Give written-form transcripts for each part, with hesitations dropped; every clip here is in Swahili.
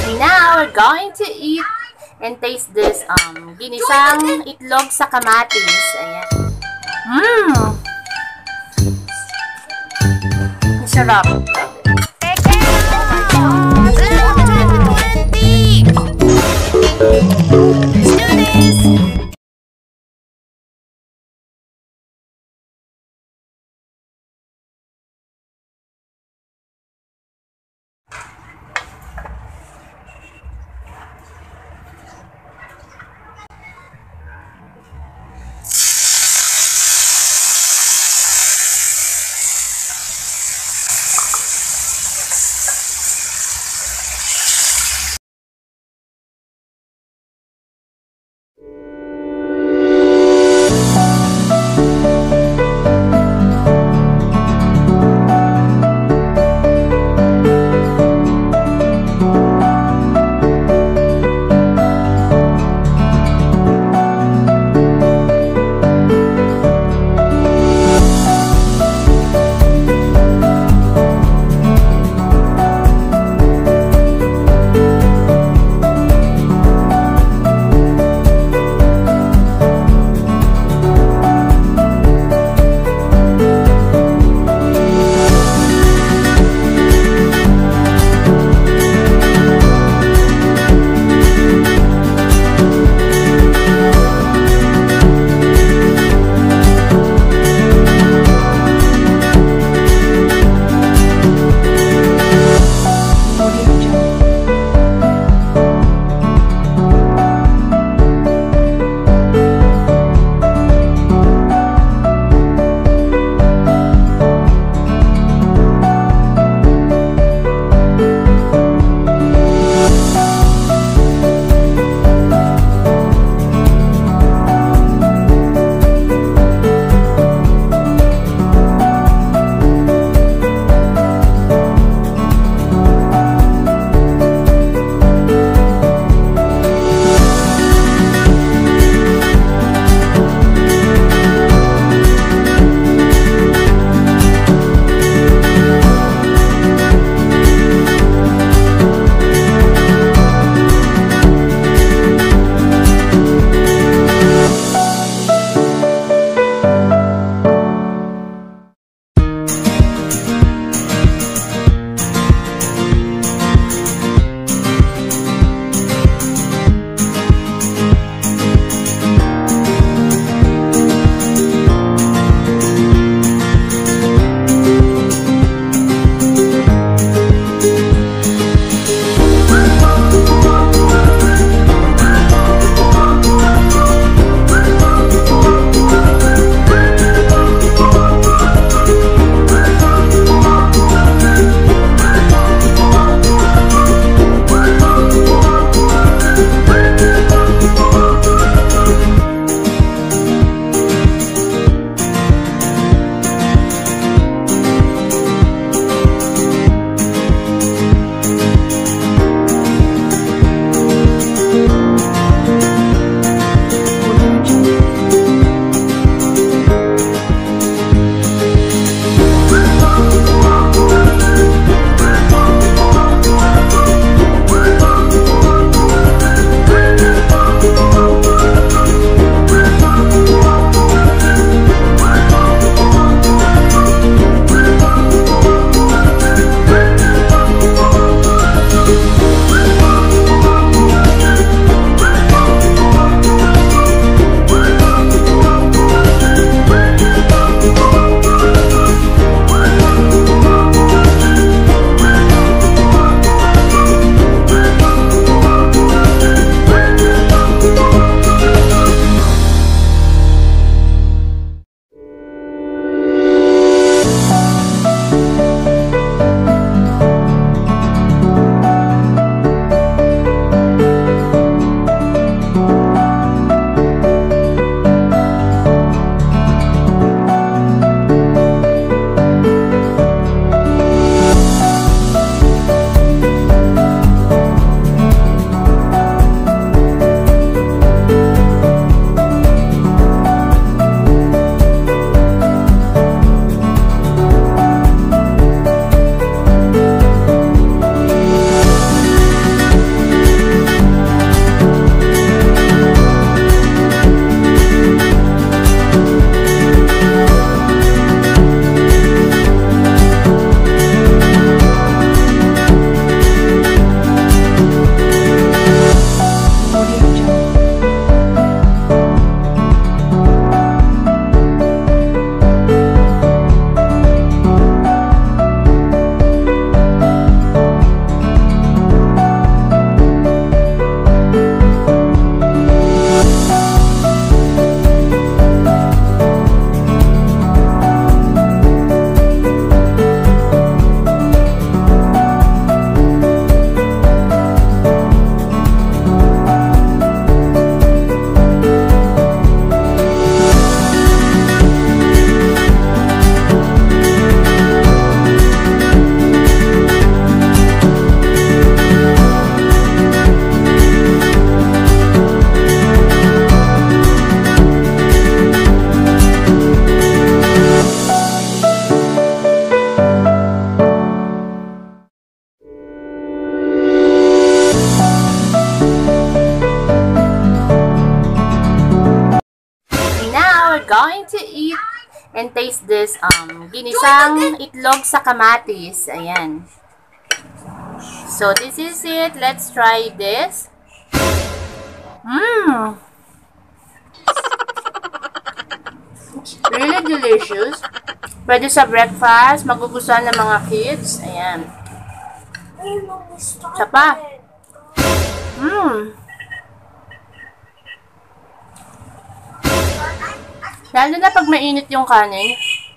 Now, we're going to eat and taste this ginisang itlog sa kamatis. Ayan. Sarap. Kekero! Level 20! Let's do this! going to eat and taste this ginisang itlog sa kamatis. Ayan. So, this is it. Let's try this. It's really delicious. Pwede sa breakfast. Magugustuhan ng mga kids. Ayan. Isa pa. Lalo na pag mainit yung kanin.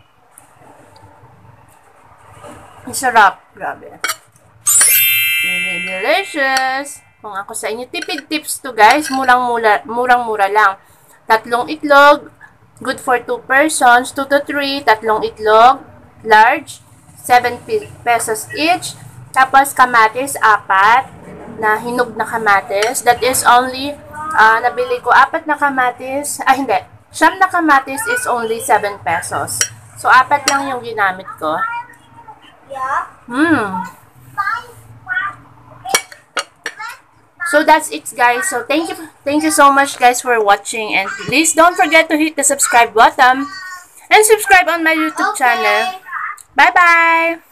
Ang sarap. Grabe. Really delicious. Kung ako sa inyo, tipid tips to guys. Murang-mura lang. 3 itlog. Good for 2 persons. 2 to 3. 3 itlog. Large. 7 pesos each. Tapos kamatis, 4. Na hinog na kamatis. That is only, nabili ko 4 na kamatis. Hindi. 9 na kamatis is only 7 pesos. So, 4 lang yung ginamit ko. So that's it guys. So thank you so much guys for watching, and please don't forget to hit the subscribe button and subscribe on my YouTube channel. Bye bye.